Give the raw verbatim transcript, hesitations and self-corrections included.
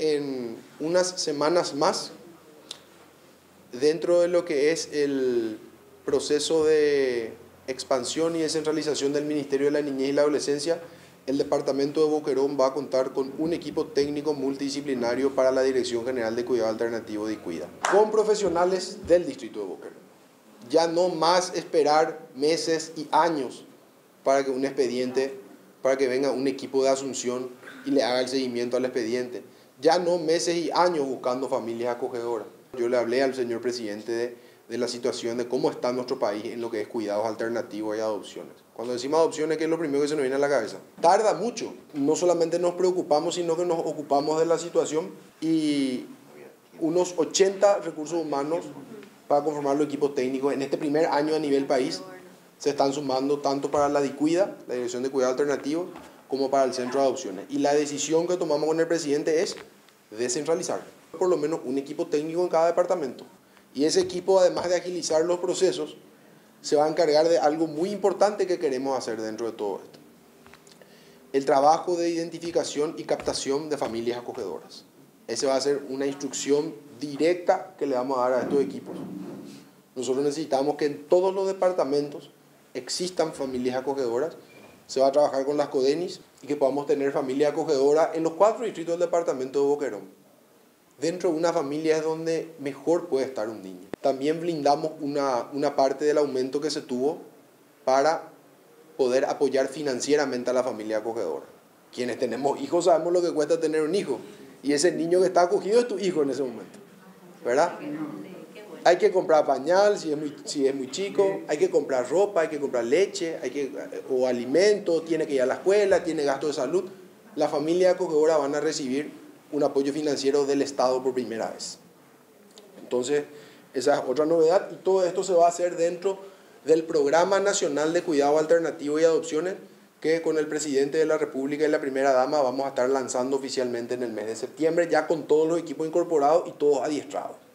que en unas semanas más, dentro de lo que es el proceso de expansión y descentralización del Ministerio de la Niñez y la Adolescencia, el departamento de Boquerón va a contar con un equipo técnico multidisciplinario para la Dirección General de Cuidado Alternativo de ICUIDA, con profesionales del distrito de Boquerón. Ya no más esperar meses y años para que un expediente, para que venga un equipo de Asunción y le haga el seguimiento al expediente. Ya no meses y años buscando familias acogedoras. Yo le hablé al señor presidente de, de la situación de cómo está nuestro país en lo que es cuidados alternativos y adopciones. Cuando decimos adopciones, ¿qué es lo primero que se nos viene a la cabeza? Tarda mucho. No solamente nos preocupamos, sino que nos ocupamos de la situación, y unos ochenta recursos humanos para conformar los equipos técnicos en este primer año a nivel país se están sumando tanto para la DICUIDA, la Dirección de Cuidado Alternativo, como para el Centro de Adopciones. Y la decisión que tomamos con el presidente es descentralizar por lo menos un equipo técnico en cada departamento. Y ese equipo, además de agilizar los procesos, se va a encargar de algo muy importante que queremos hacer dentro de todo esto: el trabajo de identificación y captación de familias acogedoras. Ese va a ser una instrucción directa que le vamos a dar a estos equipos. Nosotros necesitamos que en todos los departamentos existan familias acogedoras. Se va a trabajar con las CODENIS y que podamos tener familia acogedora en los cuatro distritos del departamento de Boquerón. Dentro de una familia es donde mejor puede estar un niño. También blindamos una, una parte del aumento que se tuvo para poder apoyar financieramente a la familia acogedora. Quienes tenemos hijos sabemos lo que cuesta tener un hijo, y ese niño que está acogido es tu hijo en ese momento, ¿verdad? Hay que comprar pañal si es muy, si es muy chico, hay que comprar ropa, hay que comprar leche, hay que, o alimentos, tiene que ir a la escuela, tiene gasto de salud. La familia acogedora van a recibir un apoyo financiero del Estado por primera vez. Entonces, esa es otra novedad, y todo esto se va a hacer dentro del Programa Nacional de Cuidado Alternativo y Adopciones, que con el presidente de la República y la primera dama vamos a estar lanzando oficialmente en el mes de septiembre, ya con todos los equipos incorporados y todos adiestrados.